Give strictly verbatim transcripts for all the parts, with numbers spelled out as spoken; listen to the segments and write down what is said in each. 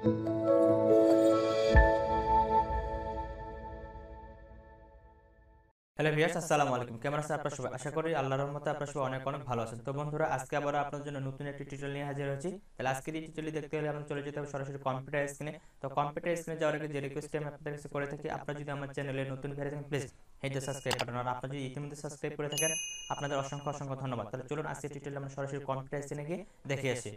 Hello viewers, আসসালামু আলাইকুম। কেমন আছেন আপনারা সবাই? আশা করি আল্লাহর রহমতে আপনারা সবাই অনেক অনেক ভালো আছেন। তো বন্ধুরা, আজকে আবার আপনাদের জন্য নতুন একটি টিউটোরিয়াল নিয়ে হাজির হয়েছি। তাহলে আজকের এই টিউটোরিয়াল দেখতে হলে আমাদের চলে যেতে হবে সরাসরি কম্পিউটার স্ক্রিনে। তো কম্পিউটার স্ক্রিনে যাওয়ার আগে যে রিকোয়েস্টটি আমি আপনাদের কাছে করে থাকি, আপনারা যদি আমার চ্যানেলে নতুন হয়ে থাকেন please hit the subscribe button, আর আপনারা যদি ইতিমধ্যে সাবস্ক্রাইব করে থাকেন আপনাদের অসংখ্য অসংখ্য ধন্যবাদ। তাহলে চলুন আজকের টিউটোরিয়াল আমরা সরাসরি কম্পিউটার স্ক্রিনে গিয়ে দেখে আসি।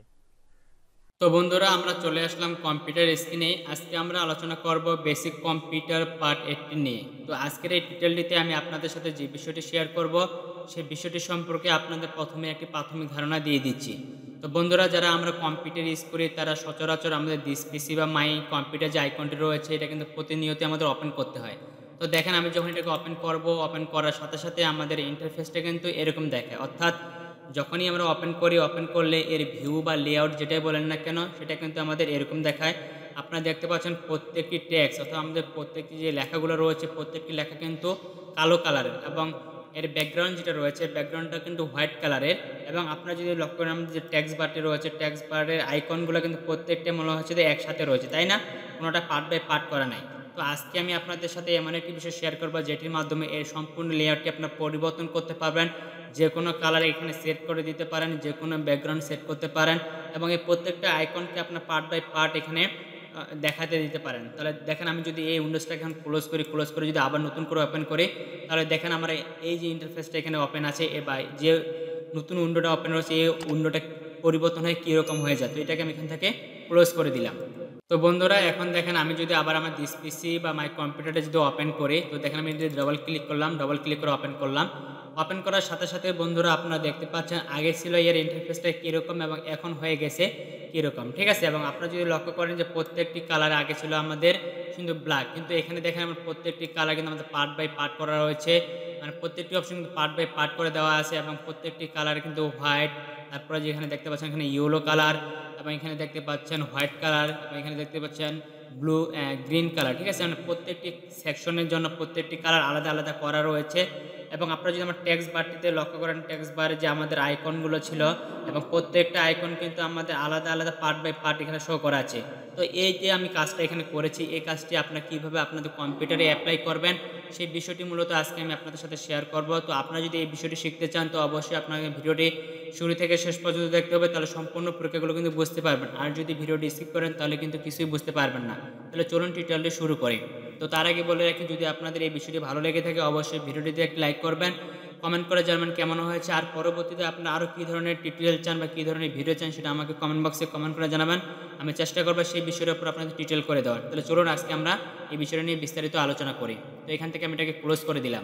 তো বন্ধুরা, আমরা চলে আসলাম কম্পিউটার স্ক্রিনে। আজকে আমরা আলোচনা করব বেসিক কম্পিউটার পার্ট এইটটি নিয়ে। তো আজকের এই টিউটোরিয়ালটিতে আমি আপনাদের সাথে যে বিষয়টি শেয়ার করব সেই বিষয়টি সম্পর্কে আপনাদের প্রথমে একটি প্রাথমিক ধারণা দিয়ে দিচ্ছি। তো বন্ধুরা, যারা আমরা কম্পিউটার ইউজ করি তারা সচরাচর আমাদের দিস পিসি বা মাই কম্পিউটার যে আইকনটি রয়েছে এটা কিন্তু প্রতিনিয়ত আমাদের ওপেন করতে হয়। তো দেখেন, আমি যখন এটাকে ওপেন করব, ওপেন করার সাথে সাথে আমাদের ইন্টারফেসটা কিন্তু এরকম দেখায়। অর্থাৎ যখনই আমরা ওপেন করি, ওপেন করলে এর ভিউ বা লেআউট যেটাই বলেন না কেন সেটা কিন্তু আমাদের এরকম দেখায়। আপনারা দেখতে পাচ্ছেন প্রত্যেকটি টেক্সট অর্থাৎ আমাদের প্রত্যেকটি যে লেখাগুলো রয়েছে প্রত্যেকটি লেখা কিন্তু কালো কালারের, এবং এর ব্যাকগ্রাউন্ড যেটা রয়েছে ব্যাকগ্রাউন্ডটা কিন্তু হোয়াইট কালারের। এবং আপনারা যদি লক্ষ্য করেন আমাদের যে ট্যাক্স বারটি রয়েছে ট্যাক্স বারের আইকনগুলো কিন্তু প্রত্যেকটা মনে হচ্ছে যে একসাথে রয়েছে, তাই না? কোনোটা পার্ট বাই পার্ট করা নাই। তো আজকে আমি আপনাদের সাথে এমন একটি বিষয় শেয়ার করবো যেটির মাধ্যমে এর সম্পূর্ণ লেআউটটি আপনারা পরিবর্তন করতে পারবেন। যে কোনো কালার এখানে সেট করে দিতে পারেন, যে কোনো ব্যাকগ্রাউন্ড সেট করতে পারেন, এবং এই প্রত্যেকটা আইকনকে আপনার পার্ট বাই পার্ট এখানে দেখাতে দিতে পারেন। তাহলে দেখেন, আমি যদি এই উইন্ডোজটাকে এখন ক্লোজ করি, ক্লোজ করে যদি আবার নতুন করে ওপেন করি, তাহলে দেখেন আমার এই যে ইন্টারফেসটা এখানে ওপেন আছে বা যে নতুন উইন্ডোটা ওপেন হয়েছে এই উইন্ডোটা পরিবর্তন হয়ে কীরকম হয়ে যায়। তো এটাকে আমি এখান থেকে ক্লোজ করে দিলাম। তো বন্ধুরা, এখন দেখেন আমি যদি আবার আমার দিস পিসি বা মাই কম্পিউটারটা যদি ওপেন করি, তো দেখেন আমি যদি ডবল ক্লিক করলাম, ডবল ক্লিক করে ওপেন করলাম, ওপেন করার সাথে সাথে বন্ধুরা আপনারা দেখতে পাচ্ছেন আগে ছিল এর ইন্টারফেসটা কীরকম এবং এখন হয়ে গেছে কীরকম, ঠিক আছে? এবং আপনারা যদি লক্ষ্য করেন যে প্রত্যেকটি কালার আগে ছিল আমাদের কিন্তু ব্ল্যাক, কিন্তু এখানে দেখেন আমার প্রত্যেকটি কালার কিন্তু আমাদের পার্ট বাই পার্ট করা রয়েছে, মানে প্রত্যেকটি অপশন কিন্তু পার্ট বাই পার্ট করে দেওয়া আছে, এবং প্রত্যেকটি কালার কিন্তু হোয়াইট, তারপরে যেখানে দেখতে পাচ্ছেন এখানে ইয়েলো কালার, এবং এখানে দেখতে পাচ্ছেন হোয়াইট কালার, এবং এখানে দেখতে পাচ্ছেন ব্লু গ্রিন কালার, ঠিক আছে? মানে প্রত্যেকটি সেকশনের জন্য প্রত্যেকটি কালার আলাদা আলাদা করা রয়েছে। এবং আপনারা যদি আমার টেক্সট বারটিতে লক্ষ্য করেন, টেক্সট বারে যে আমাদের আইকনগুলো ছিল এবং প্রত্যেকটা আইকন কিন্তু আমাদের আলাদা আলাদা পার্ট বাই পার্ট এখানে শো করা আছে। তো এই যে আমি কাজটা এখানে করেছি, এই কাজটি আপনারা কীভাবে আপনাদের কম্পিউটারে অ্যাপ্লাই করবেন সেই বিষয়টি মূলত আজকে আমি আপনাদের সাথে শেয়ার করব। তো আপনারা যদি এই বিষয়টি শিখতে চান তো অবশ্যই আপনাকে ভিডিওটি শুরু থেকে শেষ পর্যন্ত দেখতে হবে, তাহলে সম্পূর্ণ প্রক্রিয়াগুলো কিন্তু বুঝতে পারবেন। আর যদি ভিডিওটি স্কিপ করেন তাহলে কিন্তু কিছুই বুঝতে পারবেন না। তাহলে চলুন টিউটোরিয়ালটি শুরু করি। তো তার আগে বলে রাখি, যদি আপনাদের এই বিষয়টি ভালো লেগে থাকে অবশ্যই ভিডিওটিতে একটি লাইক করবেন, কমেন্ট করে জানাবেন কেমন হয়েছে, আর পরবর্তীতে আপনারা আরও কী ধরনের টিউটোরিয়াল চান বা কী ধরনের ভিডিও চান সেটা আমাকে কমেন্ট বক্সে কমেন্ট করে জানাবেন। আমি চেষ্টা করবো সেই বিষয়ের উপর আপনাদের টিউটোরিয়াল করে দেওয়ার। তাহলে চলুন আজকে আমরা এই বিষয়টা নিয়ে বিস্তারিত আলোচনা করি। তো এখান থেকে আমি এটাকে ক্লোজ করে দিলাম।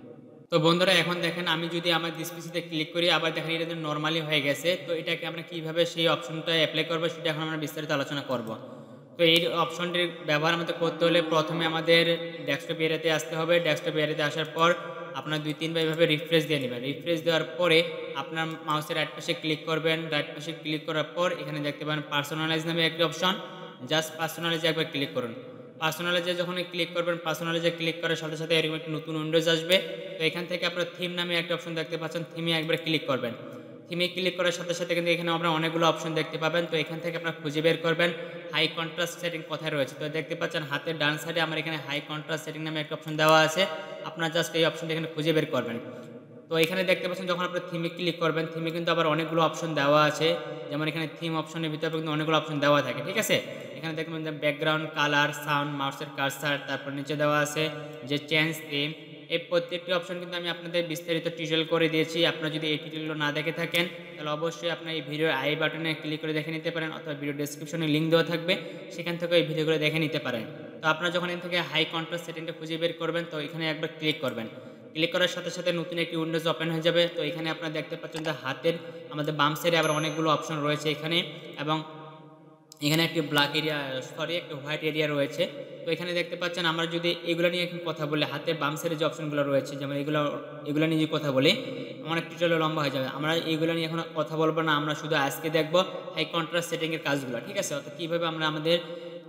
তো বন্ধুরা, এখন দেখেন আমি যদি আমার দিস পিসিতে ক্লিক করি, আবার দেখেন এটা তো নর্মালি হয়ে গেছে। তো এটাকে আমরা কীভাবে সেই অপশনটা অ্যাপ্লাই করবো সেটা এখন আমরা বিস্তারিত আলোচনা করব। তো এই অপশনটির ব্যবহার আমাদের করতে হলে প্রথমে আমাদের ডেস্কটপ এরিয়াতে আসতে হবে। ডেস্কটপ এরিয়াতে আসার পর আপনার দুই তিনবার এইভাবে রিফ্রেশ দিয়ে নেবেন। রিফ্রেশ দেওয়ার পরে আপনার মাউসের রাইট পাশে ক্লিক করবেন। রাইট পাশে ক্লিক করার পর এখানে দেখতে পাবেন পার্সোনালাইজ নামে একটি অপশন, জাস্ট পার্সোনালাইজে একবার ক্লিক করুন। পার্সোনালাইজে যখন ক্লিক করবেন, পার্সোনালাইজে ক্লিক করার সাথে সাথে এরকম একটি নতুন উইন্ডোজ আসবে। তো এখান থেকে আপনার থিম নামে একটা অপশন দেখতে পাচ্ছেন, থিমে একবার ক্লিক করবেন। থিমে ক্লিক করার সাথে সাথে কিন্তু এখানে আপনারা অনেকগুলো অপশন দেখতে পাবেন। তো এখান থেকে আপনারা খুঁজে বের করবেন হাই কন্ট্রাস্ট সেটিং কোথায় রয়েছে। তো দেখতে পাচ্ছেন হাতের ডান সাইডে আমার এখানে হাই কন্ট্রাস্ট সেটিং নামে একটা অপশন দেওয়া আছে, আপনারা জাস্ট এই অপশনটা এখানে খুঁজে বের করবেন। তো এখানে দেখতে পাচ্ছেন যখন আপনার থিমে ক্লিক করবেন, থিমে কিন্তু আবার অনেকগুলো অপশন দেওয়া আছে, যেমন এখানে থিম অপশনের ভিতরে কিন্তু অনেকগুলো অপশন দেওয়া থাকে, ঠিক আছে? এখানে দেখবেন যে ব্যাকগ্রাউন্ড, কালার, সাউন্ড, মাউসের কার্সার, তারপর নিচে দেওয়া আছে যে চেঞ্জ থিম। এই প্রত্যেকটি অপশন কিন্তু আমি আপনাদের বিস্তারিত টিউটোরিয়াল করে দিয়েছি। আপনারা যদি এই টিউটোরিয়ালগুলো না দেখে থাকেন তাহলে অবশ্যই আপনার এই ভিডিওর আই বাটনে ক্লিক করে দেখে নিতে পারেন, অথবা ভিডিও ডেসক্রিপশনে লিঙ্ক দেওয়া থাকবে, সেখান থেকে এই ভিডিওগুলো দেখে নিতে পারেন। তো আপনারা যখন এখান থেকে হাই কন্ট্রাস্ট সেটিংটা খুঁজে বের করবেন তো এখানে একবার ক্লিক করবেন। ক্লিক করার সাথে সাথে নতুন একটি উইন্ডোজ ওপেন হয়ে যাবে। তো এখানে আপনারা দেখতে পাচ্ছেন যে হাতের আমাদের বাম সাইডে আবার অনেকগুলো অপশন রয়েছে এখানে, এবং এখানে একটি ব্ল্যাক এরিয়া সরি একটি হোয়াইট এরিয়া রয়েছে। তো এখানে দেখতে পাচ্ছেন আমরা যদি এগুলো নিয়ে এখন কথা বলি, হাতের বাম সাইডে যে অপশনগুলো রয়েছে যেমন এগুলো এগুলো নিয়ে যদি কথা বলি আমার একটু চলে লম্বা হয়ে যাবে। আমরা এইগুলো নিয়ে এখন কথা বলবো না, আমরা শুধু আজকে দেখবো হাই কন্ট্রাস্ট সেটিংয়ের কাজগুলো, ঠিক আছে? অর্থাৎ কীভাবে আমরা আমাদের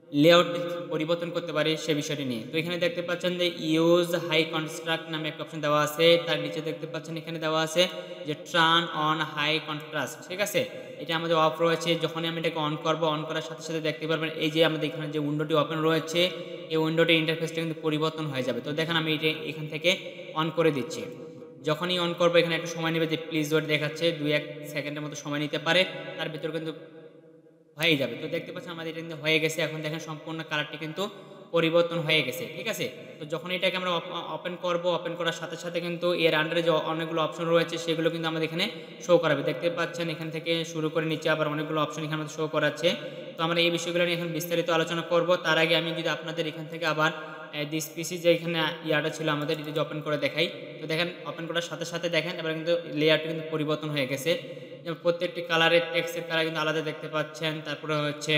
লেআউট পরিবর্তন করতে পারি সে বিষয়টি নিয়ে। তো এখানে দেখতে পাচ্ছেন যে ইউজ হাই কনস্ট্রাক্ট নামে একটা অপশন দেওয়া আছে, তার নিচে দেখতে পাচ্ছেন এখানে দেওয়া আছে যে টার্ন অন হাই কন্ট্রাস্ট, ঠিক আছে। এটা আমাদের অফ রয়েছে, যখনই আমি এটাকে অন করব, অন করার সাথে সাথে দেখতে পারবেন এই যে আমাদের এখানে যে উইন্ডোটি ওপেন রয়েছে এই উইন্ডোটির ইন্টারফেসটা কিন্তু পরিবর্তন হয়ে যাবে। তো দেখেন আমি এটা এখান থেকে অন করে দিচ্ছি। যখনই অন করবো এখানে একটু সময় নেবে, যে প্লিজ ওয়েট দেখাচ্ছে, দুই এক সেকেন্ডের মতো সময় নিতে পারে, তার ভিতর কিন্তু হয়ে যাবে। তো দেখতে পাচ্ছেন আমাদের এটা কিন্তু হয়ে গেছে। এখন দেখেন সম্পূর্ণ কালারটি কিন্তু পরিবর্তন হয়ে গেছে, ঠিক আছে। তো যখন এটাকে আমরা ওপেন করব, ওপেন করার সাথে সাথে কিন্তু এর আন্ডারে যে অনেকগুলো অপশন রয়েছে সেগুলো কিন্তু আমাদের এখানে শো করাবে। দেখতে পাচ্ছেন এখান থেকে শুরু করে নিচে আবার অনেকগুলো অপশন এখানে আমাদের শো করাচ্ছে। তো আমরা এই বিষয়গুলো নিয়ে এখন বিস্তারিত আলোচনা করব। তার আগে আমি যদি আপনাদের এখান থেকে আবার দিস পিসি যে এখানে ইয়াটা ছিল আমাদের, এটা যদি ওপেন করে দেখাই, তো দেখেন ওপেন করার সাথে সাথে দেখেন এবার কিন্তু লেয়ারটি কিন্তু পরিবর্তন হয়ে গেছে। যেমন প্রত্যেকটি কালারের টেক্সটের কালার কিন্তু আলাদা দেখতে পাচ্ছেন। তারপরে হচ্ছে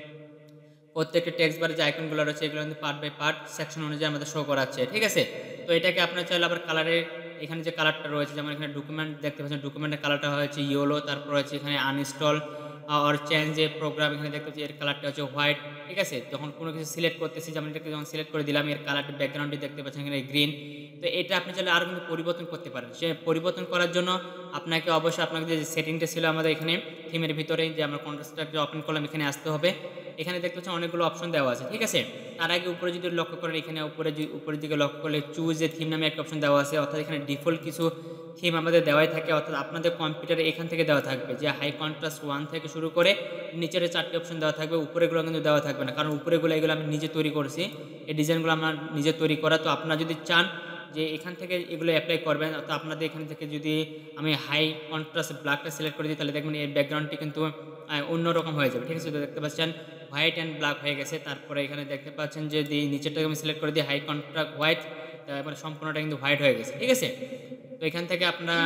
প্রত্যেকটি টেক্সট বারে যে আইকনগুলো রয়েছে এগুলো কিন্তু পার্ট বাই পার্ট সেকশন অনুযায়ী আমাদের শো করাচ্ছে, ঠিক আছে। তো এটাকে আপনার চাইলে আবার কালারের এখানে যে কালারটা রয়েছে, যেমন এখানে ডকুমেন্ট দেখতে পাচ্ছেন, ডকুমেন্টের কালারটা হচ্ছে ইয়েলো, তারপর হচ্ছে এখানে আনইনস্টল অর চেঞ্জ যে প্রোগ্রাম এখানে দেখতে পাচ্ছি এর কালারটা হচ্ছে হোয়াইট, ঠিক আছে। যখন কোনো কিছু সিলেক্ট করতেছি, যেমন এটাকে যখন সিলেক্ট করে দিলাম এর কালারটি ব্যাকগ্রাউন্ডটি দেখতে পাচ্ছেন এখানে গ্রিন। তো এটা আপনি চাইলে আরও কিন্তু পরিবর্তন করতে পারেন। সে পরিবর্তন করার জন্য আপনাকে অবশ্যই আপনাকে যে সেটিংটা ছিল আমাদের এখানে থিমের ভিতরে, যে আমরা কন্ট্রাস্টটা ওপেন করলাম, এখানে আসতে হবে। এখানে দেখতে পাচ্ছেন অনেকগুলো অপশন দেওয়া আছে, ঠিক আছে। তার আগে উপরে যদি লক্ষ্য করেন, এখানে উপরে উপরের দিকে লক্ষ্য করলে চুজ এ থিম নামে একটা অপশন দেওয়া আছে, অর্থাৎ এখানে ডিফল্ট কিছু থিম আমাদের দেওয়াই থাকে, অর্থাৎ আপনাদের কম্পিউটারে এখান থেকে দেওয়া থাকবে যে হাই কন্ট্রাস্ট ওয়ান থেকে শুরু করে নিচের চারটি অপশন দেওয়া থাকবে, উপরেগুলো কিন্তু দেওয়া থাকবে না, কারণ উপরেগুলো এগুলো আমি নিজে তৈরি করেছি, এই ডিজাইনগুলো আমার নিজে তৈরি করা। তো আপনারা যদি চান যে এখান থেকে এগুলো অ্যাপ্লাই করবেন, তো আপনাদের এখান থেকে যদি আমি হাই কন্ট্রাস্ট ব্ল্যাকটা সিলেক্ট করে দিই, তাহলে দেখবেন এই ব্যাকগ্রাউন্ডটি কিন্তু অন্যরকম হয়ে যাবে, ঠিক আছে। তো দেখতে পাচ্ছেন হোয়াইট অ্যান্ড ব্ল্যাক হয়ে গেছে। তারপরে এখানে দেখতে পাচ্ছেন যে নিচেরটাকে আমি সিলেক্ট করে দিই হাই কন্ট্রাস্ট হোয়াইট, তারপরে সম্পূর্ণটা কিন্তু হোয়াইট হয়ে গেছে, ঠিক আছে। তো এখান থেকে আপনারা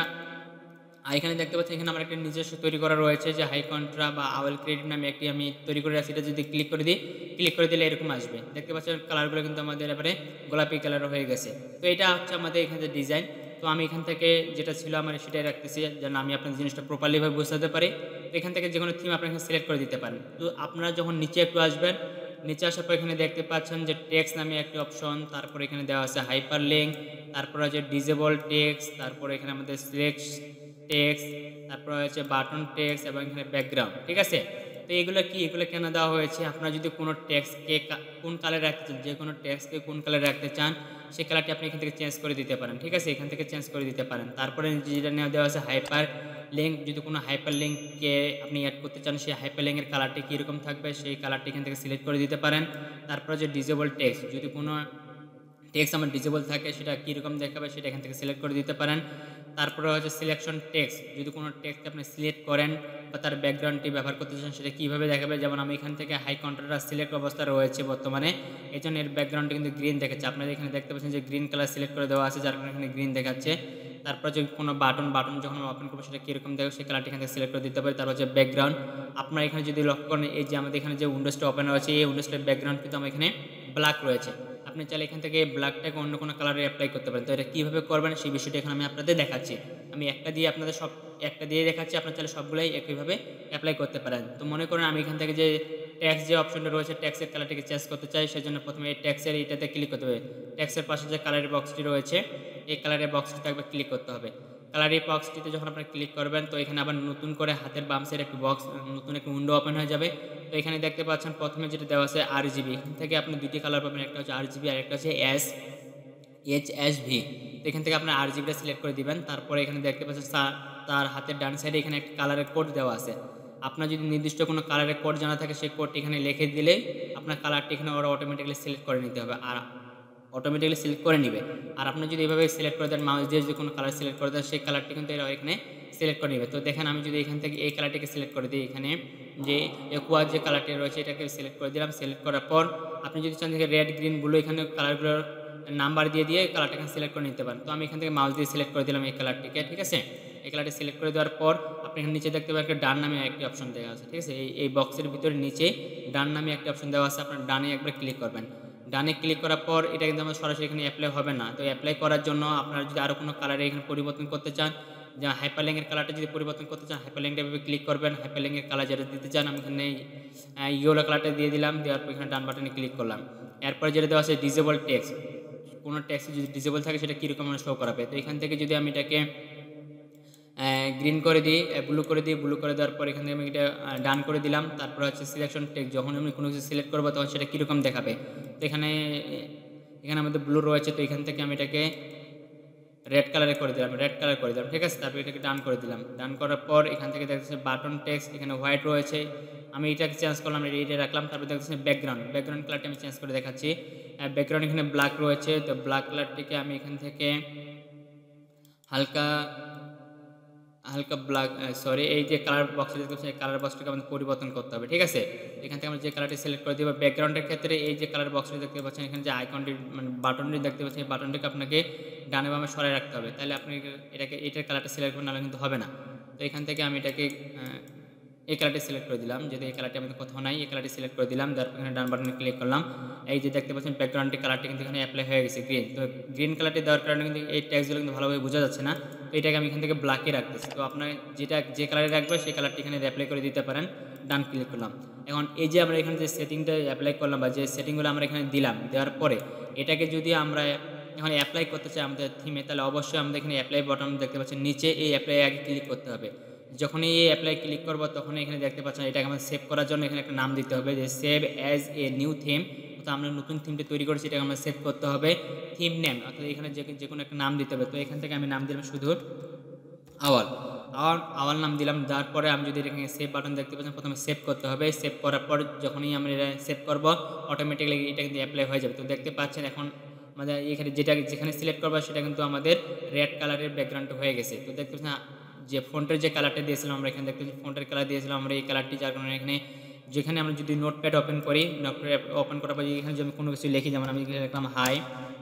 এখানে দেখতে পাচ্ছেন এখানে আমার একটা নিজস্ব তৈরি করা রয়েছে যে হাই কন্ট্রা বা আওয়েল ক্রিয়েটিভ নামে একটি আমি তৈরি করে রাখছি। এটা যদি ক্লিক করে দিই, ক্লিক করে দিলে এরকম আসবে, দেখতে পাচ্ছেন কালারগুলো কিন্তু আমাদের এবারে গোলাপি কালার হয়ে গেছে। তো এটা হচ্ছে আমাদের এখানে ডিজাইন। তো আমি এখান থেকে যেটা ছিল আমার সেটাই রাখতেছি, যেন আমি আপনার জিনিসটা প্রপারলিভাবে বুঝতে পারি। তো এখান থেকে যে কোনো থিম আপনি এখানে সিলেক্ট করে দিতে পারেন। তো আপনারা যখন নিচে একটু আসবেন, নিচে আসার পর এখানে দেখতে পাচ্ছেন যে টেক্সট নামে একটি অপশন, তারপরে এখানে দেওয়া আছে হাইপার লিঙ্ক, তারপরে আছে ডিজেবল টেক্সট, তারপরে এখানে আমাদের সিলেক্ট টেক্সট, তারপর হচ্ছে বাটন টেক্সট এবং এখানে ব্যাকগ্রাউন্ড, ঠিক আছে। তো এগুলো কি, এগুলো কেন দেওয়া হয়েছে, আপনারা যদি কোনো টেক্সটকে কোন কালার রাখতে চান, যে কোনো টেক্সটকে কোন কালার রাখতে চান সেই কালারটি আপনি এখান থেকে চেঞ্জ করে দিতে পারেন, ঠিক আছে, এখান থেকে চেঞ্জ করে দিতে পারেন। তারপরে যেটা নেওয়া দেওয়া আছে হাইপার লিঙ্ক, যদি কোনো হাইপার লিঙ্ককে আপনি অ্যাড করতে চান সেই হাইপার লিঙ্কের কালারটি কীরকম থাকবে সেই কালারটি এখান থেকে সিলেক্ট করে দিতে পারেন। তারপরে যে ডিজেবল টেক্সট, যদি কোনো টেক্সট আমার ডিজেবল থাকে সেটা কীরকম দেখাবে সেটা এখান থেকে সিলেক্ট করে দিতে পারেন। তারপরে হচ্ছে সিলেকশন টেক্সট, যদি কোনো টেক্সট আপনি সিলেক্ট করেন বা তার ব্যাকগ্রাউন্ডটি ব্যবহার করতে চান সেটা কীভাবে দেখাবে, যেমন আমি এখান থেকে হাই কন্ট্রাস্ট সিলেক্ট অবস্থা রয়েছে বর্তমানে, এই জন্য এর ব্যাকগ্রাউন্ডটি কিন্তু গ্রিন দেখাচ্ছে। আপনারা এখানে দেখতে পাচ্ছেন যে গ্রিন কালার সিলেক্ট করে দেওয়া আছে, যার কারণে এখানে গ্রিন দেখাচ্ছে। তারপর যে কোনো বাটন বাটন যখন ওপেন করবো সেটা কীরকম দেখবে সেই কালারটি এখান থেকে সিলেক্ট করে দিতে পারি। তারপর হচ্ছে ব্যাকগ্রাউন্ড, আপনারা এখানে যদি লক্ষ্য করেন এই যে আমাদের এখানে যে উইন্ডোজটা ওপেন রয়েছে এই উইন্ডোজটার ব্যাকগ্রাউন্ড কিন্তু আমার এখানে ব্ল্যাক রয়েছে, আপনি চাইলে এখান থেকে ব্ল্যাকটাকে অন্য কোনো কালারে অ্যাপ্লাই করতে পারেন। তো এটা কীভাবে করবেন সেই বিষয়টি এখন আমি আপনাদের দেখাচ্ছি। আমি একটা দিয়ে আপনাদের সব একটা দিয়ে দেখাচ্ছি, আপনার চাইলে সবগুলোই একইভাবে অ্যাপ্লাই করতে পারেন। তো মনে করেন আমি এখান থেকে যে ট্যাক্স যে অপশনটা রয়েছে ট্যাক্সের কালারটিকে চেঞ্জ করতে চাই, সেজন্য প্রথমে এই ট্যাক্সের এইটাতে ক্লিক করতে হবে। ট্যাক্সের পাশে যে কালারের বক্সটি রয়েছে এই কালারের বক্সটিতে একবার ক্লিক করতে হবে। কালারের বক্সটিতে যখন আপনারা ক্লিক করবেন তো এখানে আবার নতুন করে হাতের বাম সাইডে একটি বক্স, নতুন একটি উইন্ডো ওপেন হয়ে যাবে। তো এখানে দেখতে পাচ্ছেন প্রথমে যেটা দেওয়া আছে আর জিবি, এখান থেকে আপনি দুটি কালার পাবেন, একটা হচ্ছে আর জিবি আর একটা হচ্ছে এস এইচ এস ভি। তো এখান থেকে আপনার আর জিবিটা সিলেক্ট করে দিবেন। তারপরে এখানে দেখতে পাচ্ছেন তার হাতের ডান সাইডে এখানে একটা কালারের কোড দেওয়া আছে। আপনার যদি নির্দিষ্ট কোনো কালারের কোড জানা থাকে সেই কোডটি এখানে লিখে দিলে আপনার কালারটি এখানে ওরা অটোমেটিক্যালি সিলেক্ট করে নিতে হবে, আর অটোমেটিক্যালি সিলেক্ট করে নেবে। আর আপনি যদি এভাবে সিলেক্ট করে দেন, মাউস দিয়ে যদি কোনো কালার সিলেক্ট করে দেন সেই কালারটি কিন্তু এরা এখানে সিলেক্ট করে নেবে। তো দেখেন আমি যদি এখান থেকে এই কালারটিকে সিলেক্ট করে দিই, এখানে যে একুয়ার যে কালারটি রয়েছে এটাকে সিলেক্ট করে দিলাম। সিলেক্ট করার পর আপনি যদি চান যে রেড গ্রিন ব্লু এখানে কালারগুলোর নাম্বার দিয়ে দিয়ে কালারটাকে সিলেক্ট করে নিতে পারেন। তো আমি এখান থেকে মাউস দিয়ে সিলেক্ট করে দিলাম এই কালারটিকে, ঠিক আছে। এই কালারটি সিলেক্ট করে দেওয়ার পর আপনি এখানে নিচে দেখতে পাবেন একটা ডান নামে একটি অপশন দেওয়া আছে, ঠিক আছে। এই এই বক্সের ভিতরে নিচে ডান নামে একটি অপশন দেওয়া আছে, আপনার ডানে একবার ক্লিক করবেন। ডানে ক্লিক করার পর এটা কিন্তু আমার সরাসরি এখানে অ্যাপ্লাই হবে না। তো অ্যাপ্লাই করার জন্য আপনারা যদি আরও কোনো কালারে এখানে পরিবর্তন করতে চান যে হাইপারলিঙ্কের কালারটা যদি পরিবর্তন করতে চান হাইপারলিঙ্কটা এভাবে ক্লিক করবেন, হাইপারলিঙ্কের কালার যেটা দিতে চান আমি এখানে ইয়েলো কালারটা দিয়ে দিলাম, দেওয়ার পর এখানে ডান বাটনে ক্লিক করলাম। এরপরে যেটা দেওয়া আছে ডিসেবল টেক্সট, কোনো টেক্সট যদি ডিসেবল থাকে সেটা কীরকম শো করাবে। তো এখান থেকে যদি আমি এটাকে গ্রিন করে দিই, ব্লু করে দিই, ব্লু করে দেওয়ার পর এখান থেকে আমি এটা ডান করে দিলাম। তারপর হচ্ছে সিলেকশন টেক্সট, যখন আমি কোনো কিছু সিলেক্ট করবো তখন সেটা কীরকম দেখাবে। তো এখানে এখানে আমাদের ব্লু রয়েছে, তো এখান থেকে আমি এটাকে রেড কালারে করে দিলাম, রেড কালার করে দিলাম, ঠিক আছে। তারপর এটাকে ডান করে দিলাম, ডান করার পর এখান থেকে দেখতেছে বাটন টেক্সট, এখানে হোয়াইট রয়েছে, আমি এটাকে চেঞ্জ করলাম, এটা রাখলাম। তারপর দেখতেছে ব্যাকগ্রাউন্ড, ব্যাকগ্রাউন্ড কালারটা আমি চেঞ্জ করে দেখাচ্ছি। ব্যাকগ্রাউন্ড এখানে ব্ল্যাক রয়েছে, তো ব্ল্যাক কালারটিকে আমি এখান থেকে হালকা হালকা ব্ল্যাক সরি এই যে কালার বক্স দেখতে পাচ্ছেন, এই কালার বক্সটাকে আমাদের পরিবর্তন করতে হবে, ঠিক আছে। এখান থেকে আমরা যে কালারটি সিলেক্ট করে দিব, ব্যাকগ্রাউন্ডের ক্ষেত্রে এই যে কালার বক্সটি দেখতে পাচ্ছেন, এখানে যে আইকনটি মানে বাটনটি দেখতে পাচ্ছেন, এই বাটনটিকে আপনাকে ডানে বামে সরাই রাখতে হবে, তাহলে আপনি এটাকে এটার কালারটা সিলেক্ট করবেন, নাহলে কিন্তু হবে না। তো এখান থেকে আমি এটাকে এই কালারটি সিলেক্ট করে দিলাম, যদি এই কালারটি আমাদের কোথাও নাই, এই কালারটি সিলেক্ট করে দিলাম, তারপর এখানে ডান বাটনে ক্লিক করলাম। এই যে দেখতে পাচ্ছেন ব্যাকগ্রাউন্ডের কালারটি কিন্তু এখানে অ্যাপ্লাই হয়ে গেছে গ্রিন। তো গ্রিন কালারটি দেওয়ার কারণে কিন্তু এই ট্যাক্সগুলো কিন্তু ভালোভাবে বোঝা যাচ্ছে না, তো এটাকে আমি এখান থেকে ব্ল্যাকে রাখতেছি। তো আপনার যেটা যে কালারে রাখবে সেই কালারটি এখানে অ্যাপ্লাই করে দিতে পারেন, ডান ক্লিক করলাম। এখন এই যে আমরা এখানে যে সেটিংটা অ্যাপ্লাই করলাম বা যে সেটিংগুলো আমরা এখানে দিলাম, দেওয়ার পরে এটাকে যদি আমরা এখন অ্যাপ্লাই করতে চাই আমাদের থিমে, তাহলে অবশ্যই আমাদের এখানে অ্যাপ্লাই বাটন দেখতে পাচ্ছেন নিচে, এই অ্যাপ্লাই আগে ক্লিক করতে হবে। যখনই এই অ্যাপ্লাই ক্লিক করবো তখন এখানে দেখতে পাচ্ছেন এটাকে আমাদের সেভ করার জন্য এখানে একটা নাম দিতে হবে, যে save as a new theme. তো আমরা নতুন থিমটা তৈরি করেছি, এটাকে আমরা সেভ করতে হবে থিম নেম, অর্থাৎ এখানে যে যে কোনো একটা নাম দিতে হবে। তো এখান থেকে আমি নাম দিলাম শুধু আওয়াল, আওয়াল আওয়াল নাম দিলাম। দেওয়ার পরে আমি যদি এখানে সেভ বাটন দেখতে পাচ্ছেন, প্রথমে সেভ করতে হবে। সেভ করার পর যখনই আমরা এটা সেভ করবো অটোমেটিক্যালি এটা কিন্তু অ্যাপ্লাই হয়ে যাবে। তো দেখতে পাচ্ছেন এখন আমাদের এখানে যেটা যেখানে সিলেক্ট করবো সেটা কিন্তু আমাদের রেড কালারের ব্যাকগ্রাউন্ড হয়ে গেছে। তো দেখতে পাচ্ছেন যে ফন্টের যে কালারটা দিয়েছিলাম আমরা এখানে দেখতে পাচ্ছি ফন্টের কালার দিয়েছিলাম আমরা এই কালারটি, যার কারণে এখানে যেখানে আমরা যদি নোটপ্যাড ওপেন করি, নোটপ্যাড ওপেন করার পর এখানে যদি আমি কোনো কিছু লিখি, যেমন আমি লিখলাম hi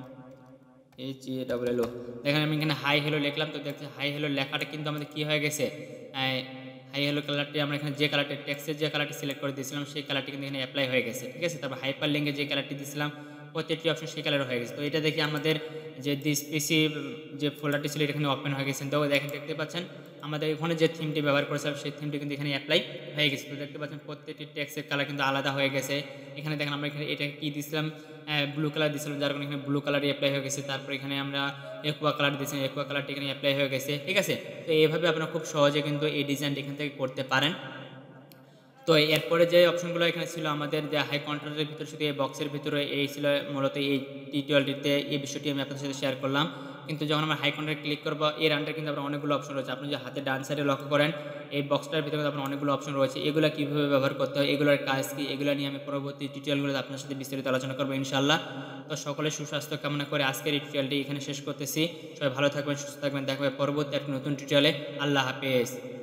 H E double L O, দেখেন আমি এখানে হাই হেলো লিখলাম। তো দেখছি হাই হেলো লেখাটা কিন্তু আমাদের কী হয়ে গেছে, হাই হেলো কালারটি আমরা এখানে যে কালারটি টেক্সটের যে কালারটি সিলেক্ট করে দিয়েছিলাম সেই কালারটি কিন্তু এখানে অ্যাপ্লাই হয়ে গেছে, ঠিক আছে। তারপর হাইপার লিঙ্কে যে কালারটি দিয়েছিলাম প্রত্যেকটি অপশন সেই কালার হয়ে গেছে। তো এটা দেখি আমাদের যে দিস পিসি যে ফোল্ডারটি ছিল এখানে ওপেন হয়ে গেছে। তো দেখেন দেখতে পাচ্ছেন আমাদের এখানে যে থিমটি ব্যবহার করেছিলাম সেই থিমটি কিন্তু এখানে অ্যাপ্লাই হয়ে গেছে। তো দেখতে পাচ্ছেন প্রত্যেকটি টেক্সটের কালার কিন্তু আলাদা হয়ে গেছে। এখানে দেখেন আমরা এখানে এটা কী দিয়েছিলাম, ব্লু কালার দিয়েছিলাম, যার কারণে এখানে ব্লু কালারই অ্যাপ্লাই হয়ে গেছে। তারপর এখানে আমরা একুয়া কালার দিয়েছিলাম, একুয়া কালারটি এখানে অ্যাপ্লাই হয়ে গেছে, ঠিক আছে। তো এইভাবে আপনারা খুব সহজে কিন্তু এই ডিজাইনটি এখান থেকে করতে পারেন। তো এরপরে যে অপশনগুলো এখানে ছিল আমাদের যে হাই কন্ট্রাস্টের ভিতরে শুধু এই বক্সের ভিতরে এই ছিল মূলত এই টিউটোরিয়ালটিতে এই বিষয়টি আমি আপনাদের সাথে শেয়ার করলাম। কিন্তু যখন আমরা হাই কন্ট্রাস্ট ক্লিক করবো এর আন্ডার কিন্তু আপনার অনেকগুলো অপশন রয়েছে। আপনি যে হাতে ডান সাইডে লক্ষ্য করেন এই বক্সটার ভিতরে আপনার অনেকগুলো অপশন রয়েছে, এগুলো কীভাবে ব্যবহার করতে হয়, এগুলোর কাজ কী, এগুলো নিয়ে আমি পরবর্তী টিউটোরিয়ালগুলোতে আপনার সাথে বিস্তারিত আলোচনা করবো ইনশাআল্লাহ। তো সকলে সুস্বাস্থ্য কামনা করে আজকের এই টিউটোরিয়ালটি এখানে শেষ করতেছি। সবাই ভালো থাকবেন, সুস্থ থাকবেন, দেখা হবে পরবর্তী একটা নতুন টিউটোরিয়ালে। আল্লাহ হাফেজ।